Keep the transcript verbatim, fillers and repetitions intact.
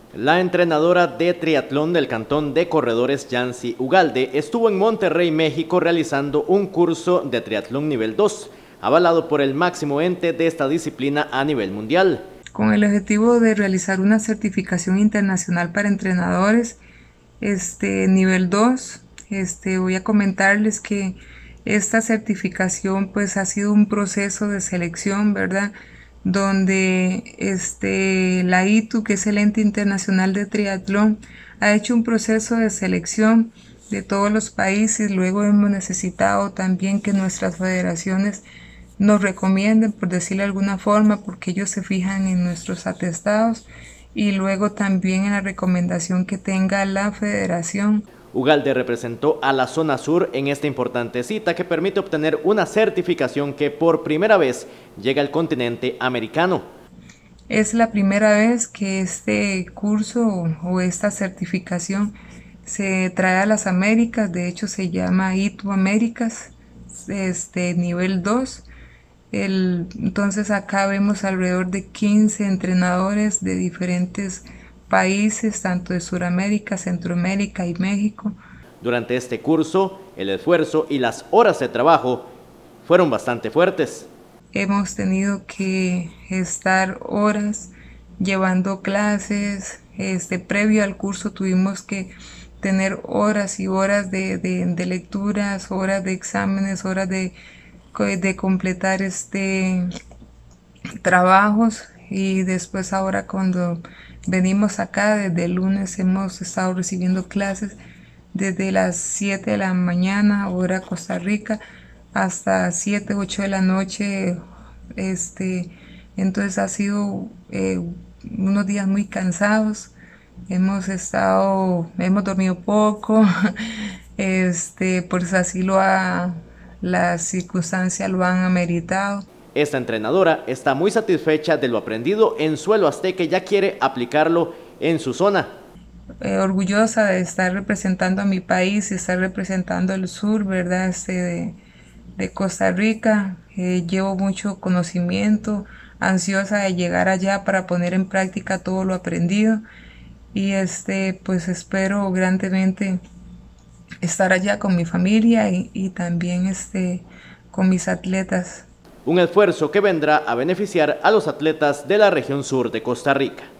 La entrenadora de triatlón del cantón de Corredores, Yancy Ugalde, estuvo en Monterrey, México, realizando un curso de triatlón nivel dos, avalado por el máximo ente de esta disciplina a nivel mundial. Con el objetivo de realizar una certificación internacional para entrenadores, este nivel dos, este, voy a comentarles que esta certificación pues ha sido un proceso de selección, ¿verdad? Donde este, la I T U, que es el ente internacional de triatlón, ha hecho un proceso de selección de todos los países. Luego hemos necesitado también que nuestras federaciones nos recomienden, por decirlo de alguna forma, porque ellos se fijan en nuestros atestados y luego también en la recomendación que tenga la federación. Ugalde representó a la zona sur en esta importante cita que permite obtener una certificación que por primera vez llega al continente americano. Es la primera vez que este curso o esta certificación se trae a las Américas. De hecho se llama I T U Américas, este nivel dos. El, entonces acá vemos alrededor de quince entrenadores de diferentes países, tanto de Sudamérica, Centroamérica y México. Durante este curso, el esfuerzo y las horas de trabajo fueron bastante fuertes. Hemos tenido que estar horas llevando clases, este, previo al curso tuvimos que tener horas y horas de, de, de lecturas, horas de exámenes, horas de, de completar este trabajos, y después ahora cuando venimos acá desde el lunes hemos estado recibiendo clases desde las siete de la mañana hora Costa Rica hasta siete, ocho de la noche, este, entonces ha sido eh, unos días muy cansados, hemos estado, hemos dormido poco, este, pues así lo ha, las circunstancias lo han ameritado. Esta entrenadora está muy satisfecha de lo aprendido en suelo azteca y ya quiere aplicarlo en su zona. Eh, orgullosa de estar representando a mi país y estar representando el sur, ¿verdad? Este, de, de Costa Rica. Eh, llevo mucho conocimiento, ansiosa de llegar allá para poner en práctica todo lo aprendido, y este, pues espero grandemente estar allá con mi familia y, y también este, con mis atletas. Un esfuerzo que vendrá a beneficiar a los atletas de la región sur de Costa Rica.